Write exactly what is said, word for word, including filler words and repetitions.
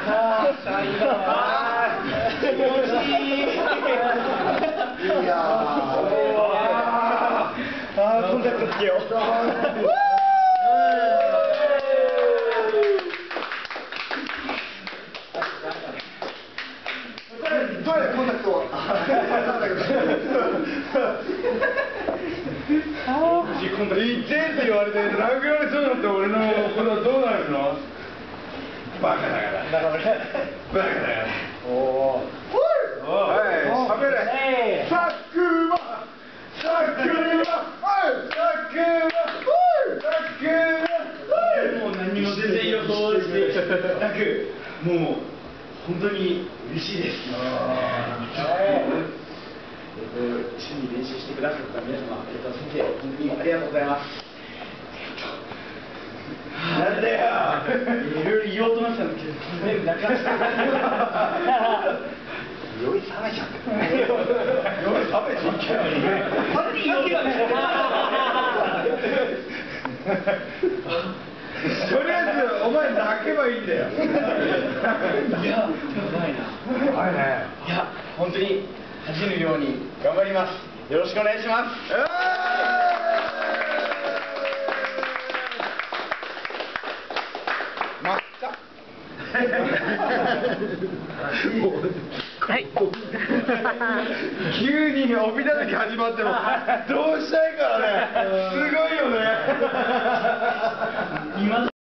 気持ちいい。いやー。ああ、コンタクトつけよう。どれコンタクトは。言ってって言われて殴られそうだって俺のこれはどうなるの？バカだから。バカだから。おお。はい、喋れ。サックマ。サックマ。はい、サックマ。サックマ。もう何も全然予想してなく、もう本当に嬉しいです。一緒に練習してくださった皆様、えっと先生、本当にありがとうございます。なんだよ。いろいろ言おうと思ってたんだけど、全部なくなっちゃった。酔い冷めちゃった。酔い冷めちゃった。勝手に言おうと思ってた。とりあえずお前泣けばいいんだよ。いや、やばいな。やばいね。いや、本当に恥じぬように頑張ります。よろしくお願いします。まっか。はい。急に帯叩き始まってもどうしたいからね。すごいよね。今